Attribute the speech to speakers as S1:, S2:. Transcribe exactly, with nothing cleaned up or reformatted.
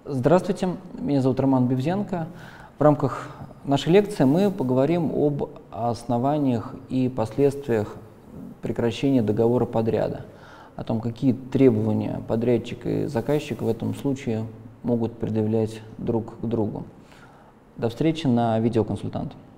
S1: Здравствуйте, меня зовут Роман Бевзенко. В рамках нашей лекции мы поговорим об основаниях и последствиях прекращения договора подряда, о том, какие требования подрядчик и заказчик в этом случае могут предъявлять друг к другу. До встречи на видеоконсультант.